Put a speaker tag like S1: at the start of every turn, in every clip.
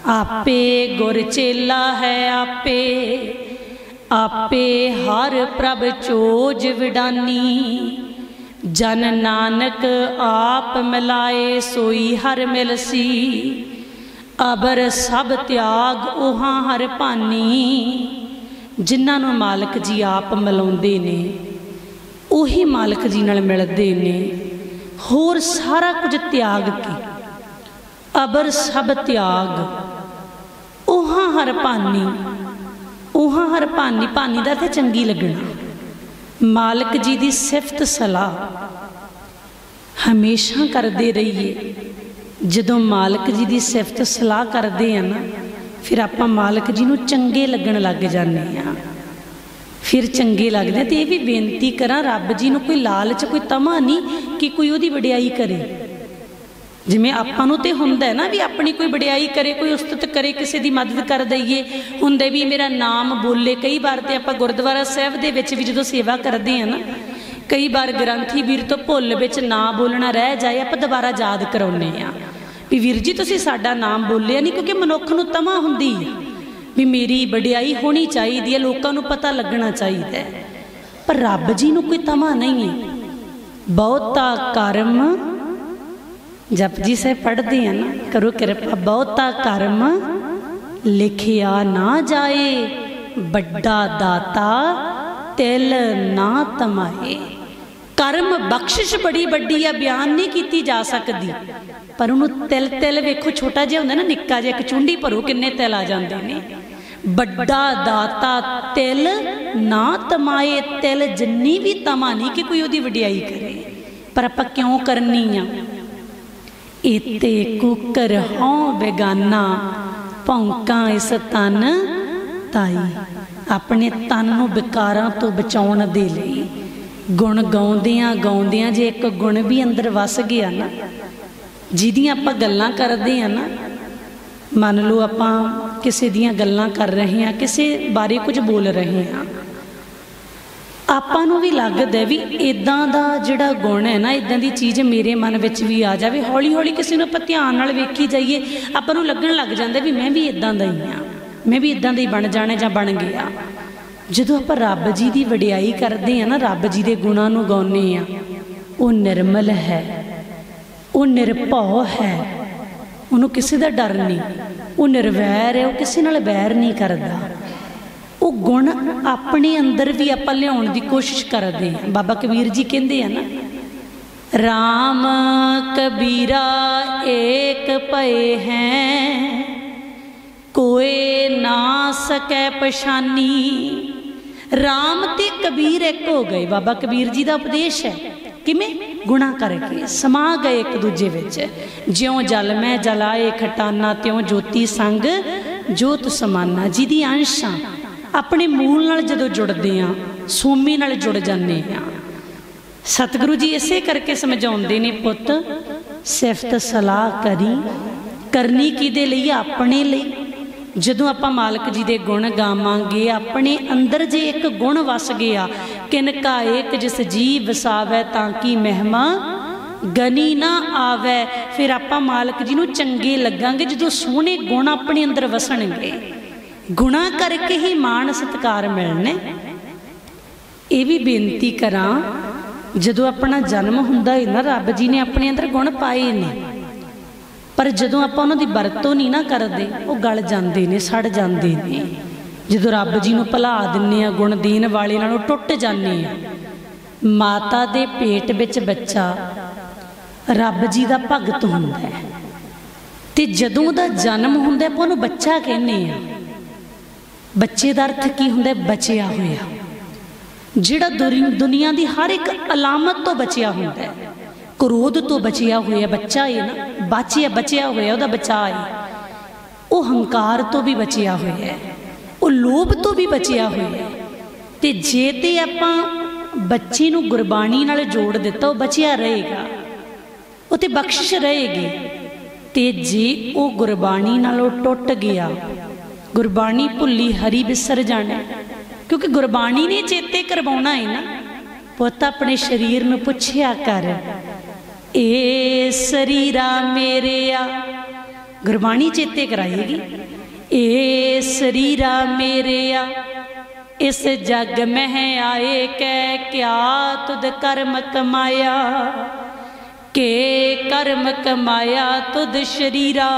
S1: आपे गुर चेला है आपे, आपे हर प्रभ चोज विडानी। जन नानक आप मिलाए सोई हर मिलसी, अबर सब त्याग ओहां हर भानी। जिन्हां नूं मालक जी आप मिलाउंदे ने उही मालक जी नाल मिलदे ने, होर सारा कुछ त्याग के। अबर सब त्याग ओहां हर भानी, ओहां हर भानी, भानी दा ते चंगी लगना। मालक जी दी सिफत सलाह हमेशा करते रहिए। जदों मालक जी की सिफत सलाह करते हैं ना, फिर आप मालक जी नूं चंगे लगन लग जाने हैं, फिर चंगे लगते। तो यह भी बेनती करा, रब जी नूं कोई लालच कोई तमा नहीं कि कोई उहदी वडियाई करे। जिमें आपां नूं ते हुंदा है ना भी अपनी कोई वडियाई करे, कोई उस्तत करे, किसी की मदद कर दईए, हुंदे भी मेरा नाम बोले। कई बार तो आपां गुरुद्वारा साहिब दे विच भी जदों सेवा करते हैं ना, कई बार ग्रंथी वीर तो भुल विच ना बोलना रह जाए, आप दोबारा याद कराउने आ भी वीर जी तुसीं साडा नाम बोलिया नहीं। क्योंकि मनुख नूं तमा हुंदी है भी मेरी वडियाई होनी चाहिए है, लोगों नूं पता लगना चाहिए। पर रब जी नूं कोई तमा नहीं है। बहुता कर्म जपजी साहिब पढ़ते हैं ना, करो कृपा। बहुता कर्म लिखिया ना जाए, बड़ा दाता तिल ना तमाए। कर्म बख्शिश बड़ी वड्डी आ, बयान नहीं की जा सकती। पर उन्होंने तिल तिल वेखो, छोटा जिहा हुंदा ना, निक्का जिहा, एक चुंडी भरो किन्ने तिल आ जाते हैं। बड़ा दाता तिल ना तमाए। तिल जिन्नी भी तमा नहीं कि कोई उहदी वडियाई करे, पर आपां क्यों करनी आ। इते कुकर हों बेगाना, भौंका इस तन ताई। अपने तन नूं विकारां तो बचाउण दे लई गुण गाउंदियां गाउंदियां जे एक गुण भी अंदर वस गया ना, जिहदियां आपां गल्लां करदे आ ना, मान लो आपां किसी दियां गल्लां कर रहे हैं, किसी बारे कुछ बोल रहे हैं, आपां नूं भी लगदा भी इदां दा जिहड़ा गुण है ना, इदां दी चीज़ मेरे मन विच भी आ जावे। हौली हौली किसी नूं आपां ध्यान नाल वेखी जाइए, आपां नूं लगण लग जांदा भी मैं भी इदां दा ही हाँ, मैं भी इदां दा ही बन जाना जां बन गया। जदों आपां रब जी की वडियाई करते हैं ना, रब जी के गुणां नूं गाउने आ, वो निर्मल है, वो निरभौ है, उन्होंने किसी का डर नहीं, वो निर्वैर है, वो किसी नाल वैर नहीं करता। वो गुण अपने अंदर भी आपां लियाउण की कोशिश करते हैं। बाबा कबीर जी कहते हैं ना, राम कबीरा एक भये हैं, कोई ना सकै पछानी। राम ते कबीर एक हो गए। बाबा कबीर जी का उपदेश है किमें गुणा करके समा गए एक दूजे विच। ज्यों जल में जलाए खटाना, त्यों ज्योति संग जोत समाना। जिहदी अंशां अपने मूल नाल जदों जुड़दे आ, सोमी नाल जुड़ जाने आ। सतगुरु जी इसे करके समझाउंदे ने, पुत सिफत सलाह करी, करनी किहदे लई? अपने लई। जदों आपां मालक जी दे गुण गावांगे, अपने अंदर जे एक गुण वस गया, किनका एक जिस जी वसावै ताकि महिमा गनी ना आवे। फिर आपां मालक जी नूं चंगे लगांगे जदों सोहणे गुण अपने अंदर वसणगे। गुणा करके ही मान सत्कार मिलने। ये भी बेनती करा, जदों अपना जन्म हुंदा है ना, रब जी ने अपने अंदर गुण पाए ने, पर जदों आपां उन्हां दी वरतों नहीं ना करदे, वो गल जांदे ने, सड़ जांदे ने। जदों रब जी नूं भुला दिंने आ, गुण देण वाले नालों टुट जाने आ। माता दे पेट विच बच्चा रब जी दा भगत हुंदा है, ते जदों दा जन्म हुंदा आपां उहनूं बच्चा कहने आ। बच्चे का अर्थ की हुंदा? बचिया होया, जिहड़ा दुनिया की हर एक अलामत तो बचिया हुंदा है। क्रोध तो बचिया होया बच्चा है ना, बचिया होया उहदा बचा है। वो हंकार तो भी बचिया होया है, वो लोभ तो भी बचिया होया है। ते जे ते आपां बच्चे नूं गुरबाणी नाल जोड़ दिता, वो बचिया रहेगा, वो ते बख्शिश रहेगी। ते जे वो गुरबाणी नालों टुट गया, गुरबाणी भुली हरी बिसर जाना, क्योंकि गुरबाणी ने चेते करवाना है ना। पुत अपने शरीर नूं पुछया कर, ए शरीरा मेरे आ गुरबाणी चेते कराएगी। ए शरीरा मेरेया इस जग में आए कै क्या तुद कर्म कमाया, के कर्म कमाया तुद शरीरा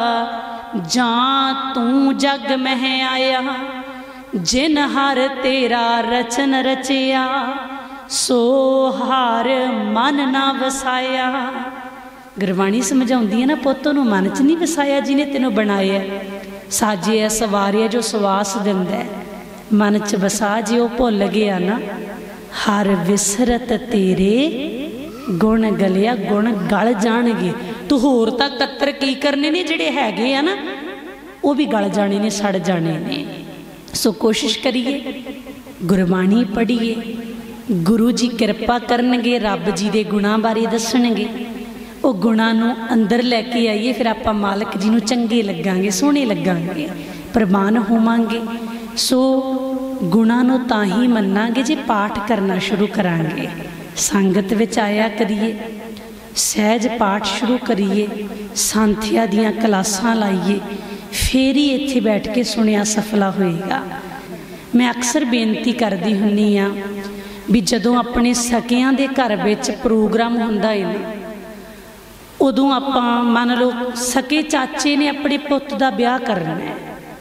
S1: जां तू जग में आया, जिन हर तेरा रचन रचिया सो हार मन ना वसाया। गुरबाणी समझाउंदी है ना, पुੱਤ ਨੂੰ मन च नहीं वसाया जिन्हें तेनों बनाया, साजिया सवारिया जो सवास दिंदा है, मन च वसा जे वो भुल गया ना, हर विसरत तेरे गुण गलिया, गुण गल जाणगे। तू होर तां कत्तर की करने ने, जिहड़े हैगे आ ना वो भी गल जाने ने, सड़ जाने ने। सो कोशिश करिए, गुरबाणी पढ़िए, गुरु जी कृपा करनगे, रब जी दे गुणां बारे दसणगे, वो गुणां नूं अंदर लैके आइए, फिर आपां मालक जी नूं चंगे लगांगे, सोहणे लगांगे, प्रवान होवांगे। सो गुणां नूं तां ही मन्नांगे जे पाठ करना शुरू करांगे, संगत विच आया करिए, सहज पाठ शुरू करिए, सांथिया दियां क्लासां लाइए, फिर ही इत्थे बैठ के सुनिया सफला होएगा। मैं अक्सर बेनती करदी हुंदी आ भी जदों अपने सकियां दे घर विच प्रोग्राम हुंदा है ना, उदों आपां मान लो सके चाचे ने अपने पुੱਤ दा ब्याह करना है,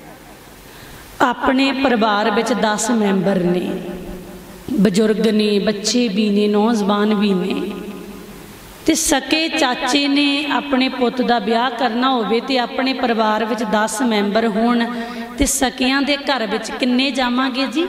S1: अपने परिवार विच 10 मैंबर ने, बजुर्ग ने, बच्चे भी ने, नौजवान भी ने, ते सके चाचे ने अपने पुੱਤ दा ब्याह करना होवे ते अपने परिवार विच 10 मैंबर होण ते सकियां दे घर विच किन्ने जावांगे जी?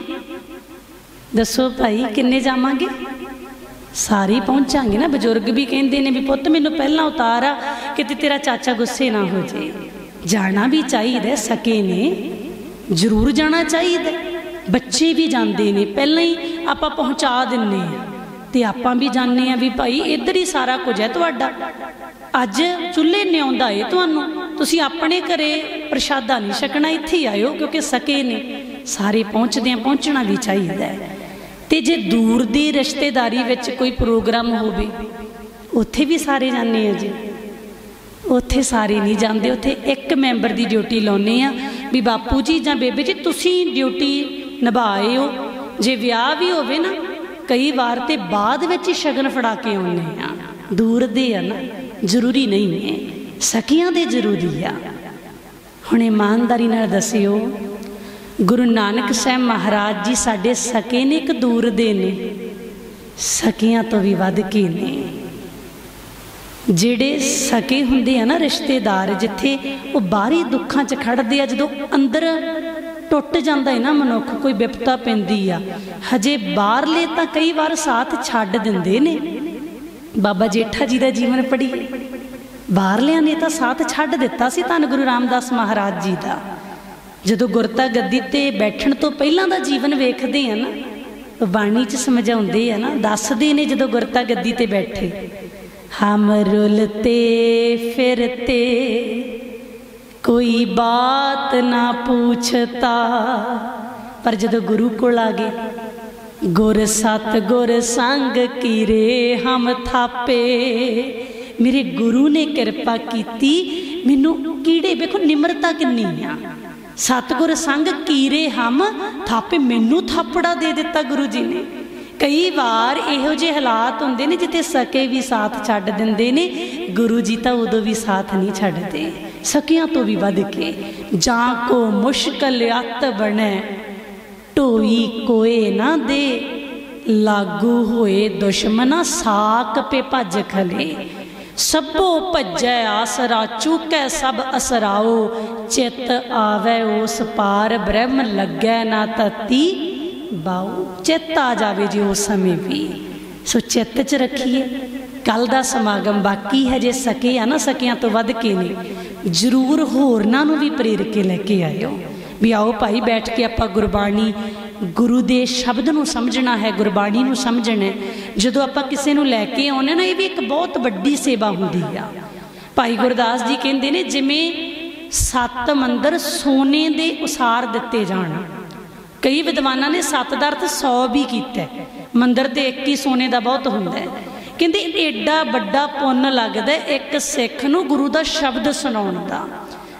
S1: दसो भाई, किन्ने जावांगे? सारे पहुँचांगे ना। बजुर्ग भी कहते हैं भी पुੱਤ मैनू पहला उतारा कि तेरा चाचा गुस्से ना हो जाए। जाना भी चाहिए, सके ने जरूर जाना चाहिए, बच्चे भी जाते हैं, पहला ही आप पहुँचा दिन्ने ते आपां भी जाने भी भाई इधर ही सारा कुछ है तुहाडा, अज चुल्हे न्याउंदा है तुहानूं, तुसीं अपने घरे प्रशादा नहीं छकना, इत्थे ही आयो, क्योंकि सके ने सारे पहुँचदे हैं, पहुँचना भी चाहिए। ते जे दूर दी रिश्तेदारी विच कोई प्रोग्राम होवे उत्थे भी सारे जाने आ जी, उत्थे सारे नहीं जाते, उत्थे एक मैंबर की ड्यूटी लाउने आ भी बापू जी जां बेबे जी तुसीं ड्यूटी निभाए हो। जे विआह भी होवे ना कई बार ते बाद विच शगन फड़ा के आउने आ, दूर दे आ ना, जरूरी नहीं है, सकियां दे जरूरी आ। हुण ईमानदारी नाल दसियो, गुरु नानक साहब महाराज जी साडे सके ने कि दूर दे ने? सकियां तो भी वध के ने। जिहड़े सके हुंदे आ ना रिश्तेदार, जिथे वो बाहरी दुखां च खड़दे आ, जदों अंदर टुट जांदा है ना मनुख, कोई विपता पैंदी आ, हजे बाहरले तां कई बार साथ छड्ड दिंदे ने। बाबा जेठा जी दा जीवन पढ़िए, बाहरलियां ने तां साथ छड्ड दित्ता सी धन गुरु रामदास महाराज जी दा। जदों गुरता गद्दी ते बैठण तो पहलां दा जीवन वेखदे आ ना, बाणी च समझाउंदे आ ना, दसदे ने जदों गुरता गद्दी ते बैठे, हम रुलते फिरते कोई बात ना पूछता, पर जदों गुरु कोल आ गए, गुर सत गुर संग कीरे हम थापे, मेरे गुरु ने कृपा कीती, मैनू कीड़े वेखो निमरता किन्नी आ, सतगुर संग कीरे हम थापे, मैनू थापड़ा दे दिता गुरु जी ने। कई बार इहो जे हालात हुंदे ने जिथे सके भी साथ छड्ड दिंदे ने, गुरु जी तां उदों भी साथ नहीं छड्डदे, सकियां तो भी वध के। जां को मुश्किल अत बने ढोई कोए ना दे, लागू होए दुश्मना साक पे भज खले, सबो भजै आसरा चूकै सब असराओ, चित आवे उस पार ब्रह्म लगै ना तती बाओ। चित आ जावे जी उस समय भी, सो चित च रखिए। कल का समागम बाकी है, जे सके आ ना सकियां तो वध के ने, जरूर होरनां नूं भी प्रेर के लैके आयो भी आओ भाई बैठ के आपां गुरबाणी, गुरु दे शब्द नूं समझना है, गुरबाणी नूं समझना है। जदों आपां किसे नूं लैके आउणे ना, ये भी एक बहुत वड्डी सेवा हुंदी आ। भाई गुरदास जी कहंदे ने जिवें 7 मंदिर सोने दे उसार दिते जाण, कई विद्वानां ने 7 दा अर्थ 100 भी कीता, मंदिर ते एक ही सोने का बहुत हुंदा है। कहंदे एडा वड्डा पुन्न लगदा एक सिख नूं गुरु दा शब्द सुनाउण दा।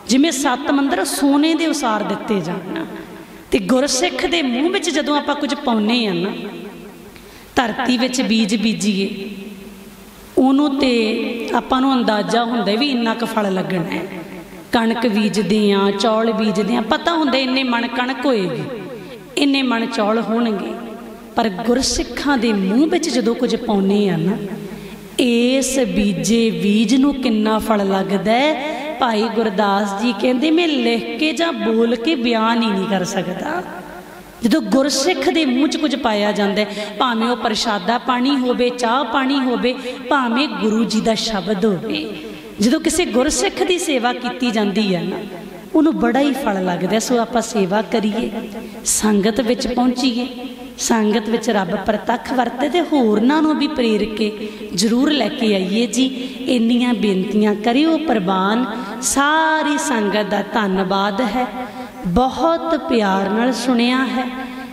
S1: जिमें 7 मंदिर सोने के उसार दिते जान। तो गुरसिख के मूँह में जदों आप कुछ पाने हैं ना, धरती विच बीज बीजीए उन्हों ते आपां नूं अंदाजा हुंदा भी इन्ना क फल लगना है। कणक बीजदे आ, चौल बीजदे आ, पता हुंदा इन्ने मन कणक होएगी, इन्ने मन चौल होणगे। पर गुरसिखां दे मूँह विच जदों कुछ पाउने आ ना, इस बीजे बीज नूं किन्ना फल लगदा है। भाई गुरदास जी कहते मैं लिख के जां बोल के बयान ही नहीं कर सकता। जो गुरसिख के मूँह च कुछ पाया जाता है, भावें वह प्रशादा पानी होवे, चाह पानी होवे, भावें गुरु जी का शब्द होवे, जो किसी गुरसिख की सेवा की जाती है ना, उन्होंने बड़ा ही फल लगता। सो आप सेवा करिए, संगत विच पहुँचीए, संगत विच रब प्रतख वरते तो होरनां नूं भी प्रेर के जरूर लैके आइए जी। इन्नियां बेनतियां करियो प्रवान। सारी संगत का धन्नवाद है, बहुत प्यार नाल सुनिया है।